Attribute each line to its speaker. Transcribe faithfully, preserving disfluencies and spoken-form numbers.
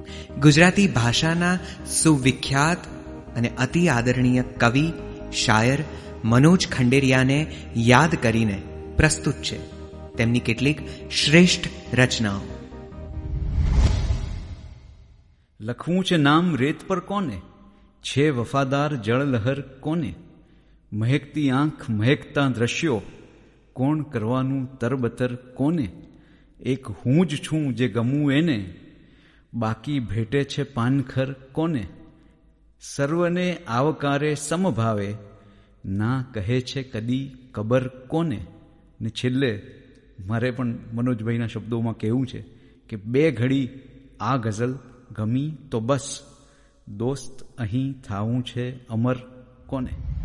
Speaker 1: ગુજરાતી ભાષાના સુવિખ્યાત અને અતિ આદરણીય કવિ શાયર મનોજ ખંડેરિયાને યાદ કરીને પ્રસ્તુત છે તેમની કેટલીક શ્રેષ્ઠ રચનાઓ.
Speaker 2: લખવું છે નામ રેત પર કોને, છે વફાદાર જળલહર કોને, મહેકતી આંખ મહેકતા દ્રશ્યો, કોણ કરવાનું તરબતર કોને, એક હું જ છું જે ગમું એને, બાકી ભેટે છે પાનખર કોને, સર્વને આવકારે સમભાવે, ના કહે છે કદી કબર કોને. ને છેલ્લે મારે પણ મનોજભાઈના શબ્દોમાં કહેવું છે કે બે ઘડી આ ગઝલ ગમી તો બસ, દોસ્ત અહીં થાવું છે અમર કોને.